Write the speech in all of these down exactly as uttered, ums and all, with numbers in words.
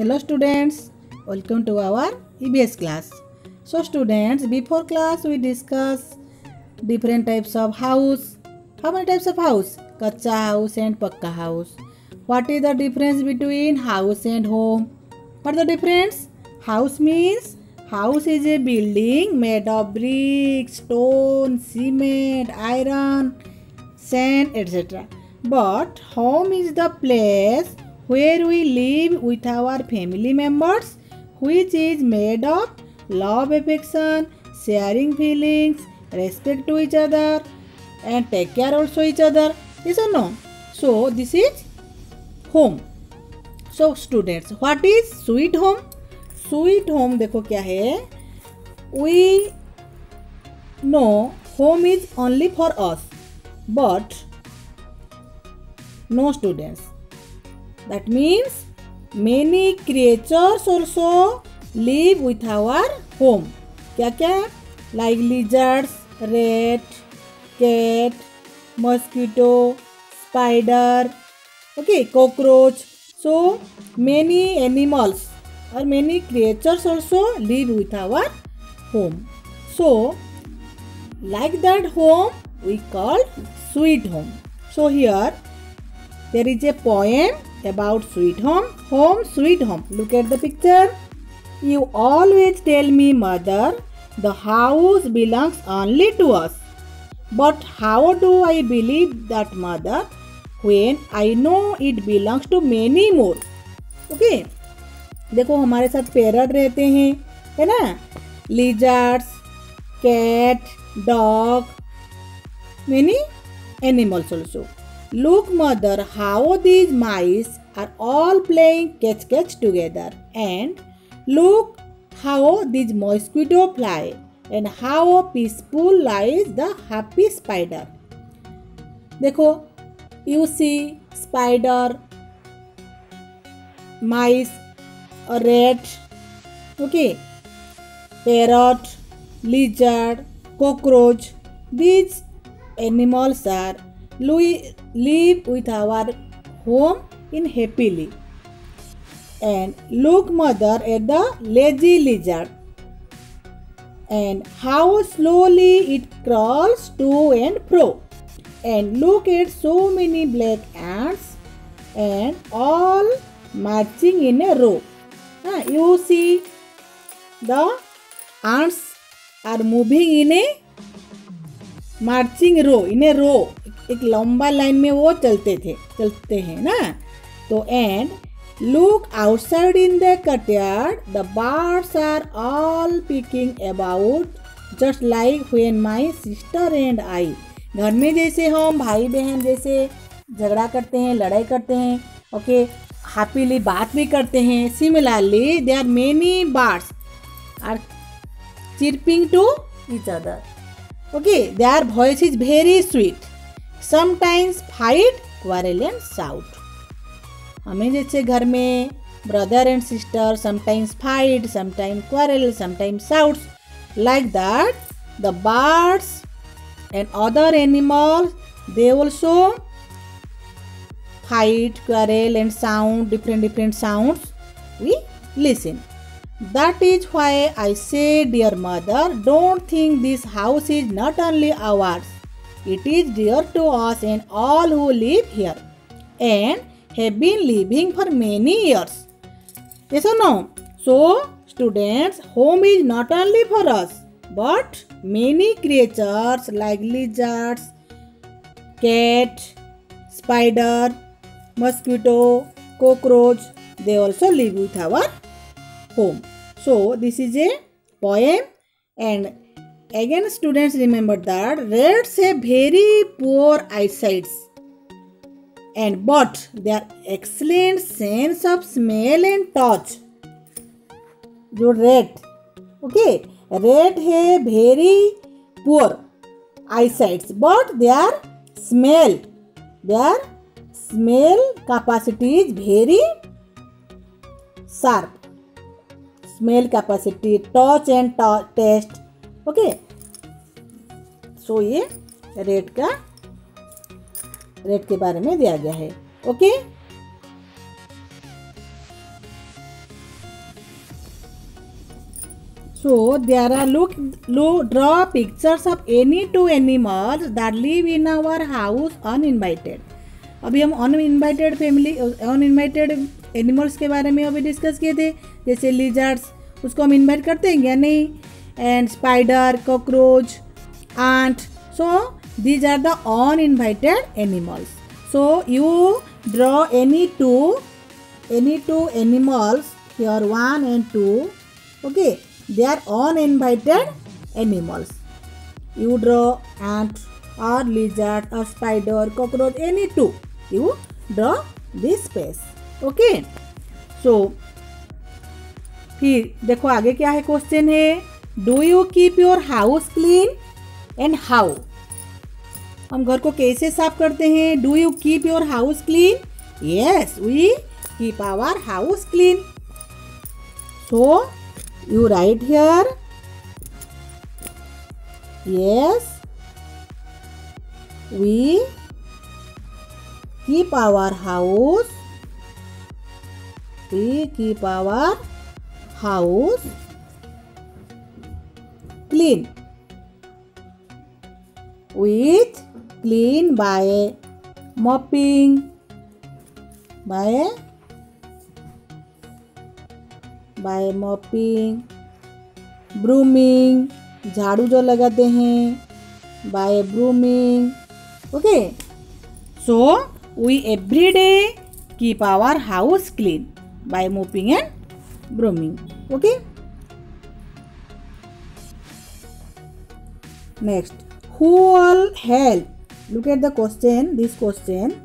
Hello students, welcome to our E B S class. So students, before class we discuss different types of house. How many types of house? Kacha house and pakka house. What is the difference between house and home? What is the difference? House means house is a building made of bricks, stone, cement, iron, sand, et cetera. But home is the place where we live with our family members, which is made of love, affection, sharing feelings, respect to each other, and take care also each other. Yes or no? So this is home. So students, what is sweet home? Sweet home देखो क्या है? We know home is only for us, but no students. That means many creatures also live with our home. क्या क्या? Like lizards, rat, cat, mosquito, spider, okay, cockroach. So many animals or many creatures also live with our home. So like that home we call sweet home. So here there is a poem about sweet home. Home, sweet home. Look at the picture. You always tell me, mother, the house belongs only to us. But how do I believe that, mother, when I know it belongs to many more? Okay. देखो हमारे साथ parrot रहते हैं, है ना? Lizards, cat, dog, many animals also. Look, mother, how these mice are all playing catch catch together, and look how these mosquitoes fly, and how peaceful lies the happy spider. देखो, you see spider, mice, a rat, okay, parrot, lizard, cockroach. These animals are live with our home in happily. And look, mother, at the lazy lizard, and how slowly it crawls to and fro. And look at so many black ants, and all marching in a row. Ah, you see the ants are moving in a marching row, in a row. एक लंबा line में वो चलते थे चलते हैं ना. तो and look outside in the courtyard, the birds are all picking about just like when my sister and I. घर में जैसे हम भाई बहन जैसे झगड़ा करते हैं, लड़ाई करते हैं, ओके, हैप्पीली बात भी करते हैं. Similarly there are many birds are chirping to each other. Okay, their voice is very sweet. Sometimes fight, quarrel and shout. हमें जैसे घर में brother and sister sometimes fight, sometimes quarrel, sometimes shouts. Like that, the birds and other animals, they also fight, quarrel and sound, different different sounds. We listen. That is why I say, dear mother, don't think this house is not only ours. It is dear to us and all who live here and have been living for many years. Yes or no? So, students, home is not only for us, but many creatures like lizards, cat, spider, mosquito, cockroach, they also live with our home. So, this is a poem, and again students remember that rats have very poor eyesight, and but their excellent sense of smell and touch. जो rat, okay, rat have very poor eyesight, but their smell, their smell capacity is very sharp. Smell capacity, touch and to- taste. Okay, so ये rate का rate के बारे में दिया गया है. Okay. So there are look look draw pictures of any two animals that live in our house uninvited. अभी हम अनइनवाइटेड फैमिली अनइनवाइटेड एनिमल्स के बारे में अभी डिस्कस किए थे, जैसे लिजर्ड्स, उसको हम इनवाइट करते हैं क्या? नहीं. And spider, cockroach, ant. So these are the uninvited animals. So you draw any two any two animals here, one and two. Okay, they are uninvited animals. You draw ant or lizard or spider, cockroach, any two. You draw this space. Okay. So फिर देखो आगे क्या है, question है, do you keep your house clean and how. हम घर को कैसे साफ करते हैं? Do you keep your house clean? Yes, we keep our house clean. So you write here, yes, we keep our house we keep our house clean with clean by mopping, by by mopping, brooming, झाड़ू जो लगाते हैं, by brooming. Okay, so we every day keep our house clean by mopping and brooming. Okay, next, who all help. Look at the question, this question.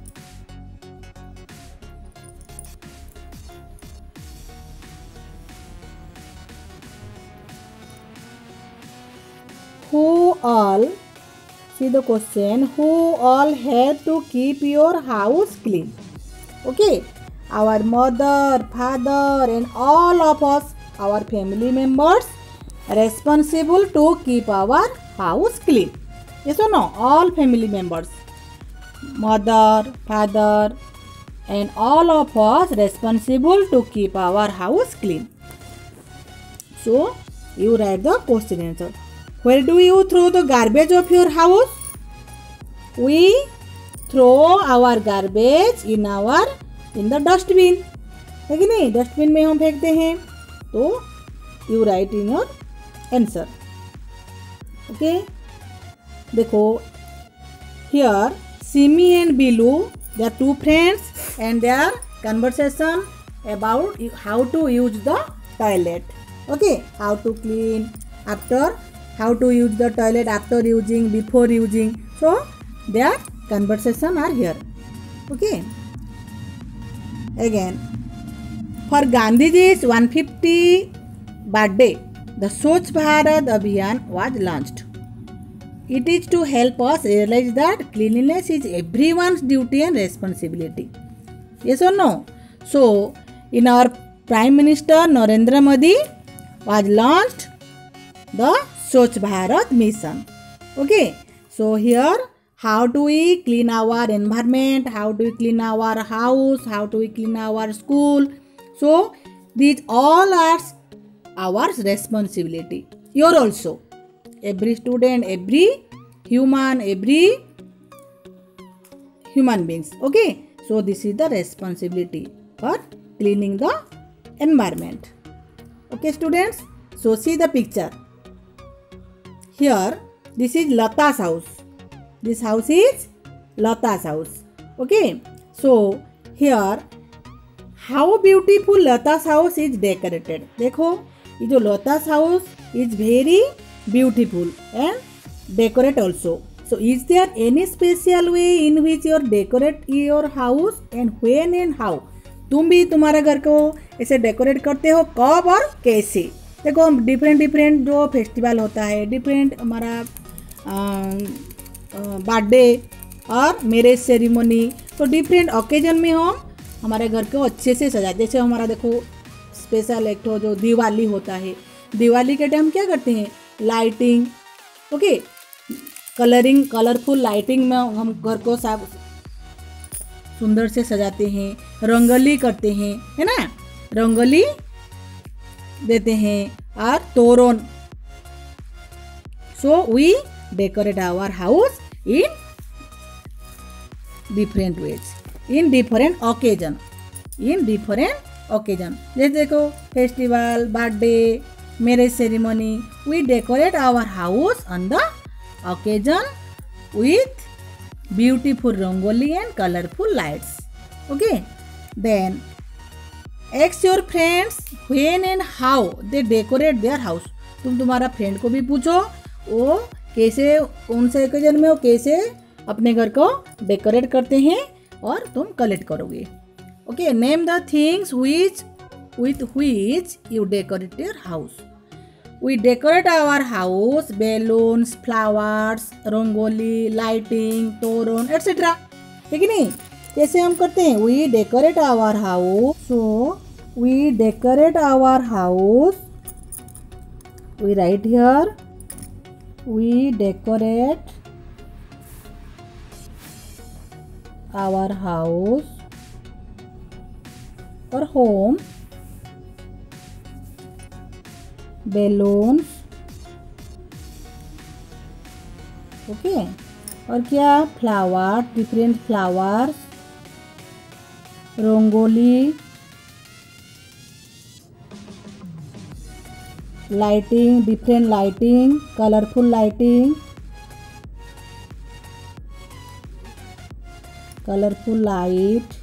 Who all, see the question, who all help to keep your house clean? Okay, our mother, father and all of us, our family members responsible to keep our house clean. Yes or no? All family members, mother, father and all of us responsible to keep our house clean. So you write the question answer. Where do you throw the garbage of your house? We throw our garbage in our in the dustbin. है कि नहीं? Dustbin में हम फेंकते हैं. तो you write in your answer. Okay? देखो, here Simi and Bilu, they are two friends and their conversation about how to use the toilet. Okay? How to clean after. How to use the toilet after using, before using. So their conversation are here. Okay. Again, for Gandhiji's one hundred fiftieth birthday, the Swachh Bharat Abhiyan was launched. It is to help us realize that cleanliness is everyone's duty and responsibility. Yes or no? So in our Prime Minister Narendra Modi was launched the Swachh Bharat mission. Okay, so here how do we clean our environment, how do we clean our house, how do we clean our school. So these all are our responsibility. Your also, every student, every human, every human beings. Okay, so this is the responsibility for cleaning the environment. Okay students, so see the picture. Here, this is Lata's house. This house is Lata's house. Okay. So here, how beautiful Lata's house is decorated. देखो, ये जो Lata's house is very beautiful and decorate also. So is there any special way in which you decorate your house and when and how? तुम भी तुम्हारा घर को ऐसे decorate करते हो, कब और कैसे? देखो, हम डिफरेंट डिफरेंट जो फेस्टिवल होता है, डिफरेंट हमारा बर्थडे और मैरिज सेरेमनी, तो डिफरेंट ओकेजन में हम हमारे घर को अच्छे से सजाते. जैसे हमारा देखो स्पेशल एक तो जो दिवाली होता है, दिवाली के टाइम क्या करते हैं? Lighting. Okay, colouring, colourful lighting में हम घर को सब सुंदर से सजाते हैं, रंगोली करते हैं, है ना? रंगोली देते हैं और तोरण. So we decorate our house in different ways, in different occasion, in different occasion. जैसे देखो festival, birthday, marriage ceremony, we decorate our house on the occasion with beautiful rangoli and colorful lights. Okay, then ask your friends when and how they decorate their house. तुम तुम्हारा friend को भी पूछो वो कैसे, कौन से ओकेजन में वो कैसे अपने घर को डेकोरेट करते हैं और तुम कलेक्ट करोगे. Okay, name the things which with which you decorate your house. We decorate our house balloons, flowers, rangoli, lighting, तोरण et cetera. है कि नहीं? कैसे हम करते हैं? We decorate our house. So we decorate our house. We write here. We decorate our house or home balloons. Okay okay. और क्या? Flower, different flowers, rangoli, lighting, different lighting, colourful lighting, colourful light,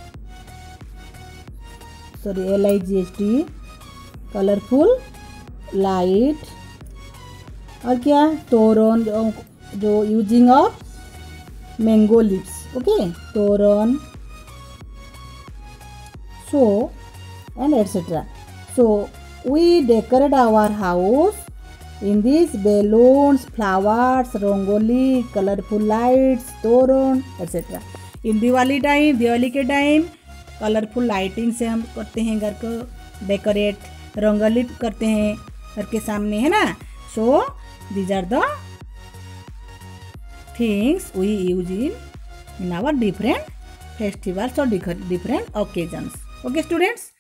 sorry L I G H T, colourful light. और क्या? तोरण, जो, जो using of mango leaves. Okay, toran. So and et cetera. So we decorate our house in these balloons, flowers, rangoli, colorful lights, toran et cetera. In Diwali time, Diwali के time colourful lighting से हम करते हैं घर को डेकोरेट, रंगोली करते हैं घर के सामने, है ना. So these are the things we use in in our different festivals और डिफरेंट ओकेजन्स. Okay students,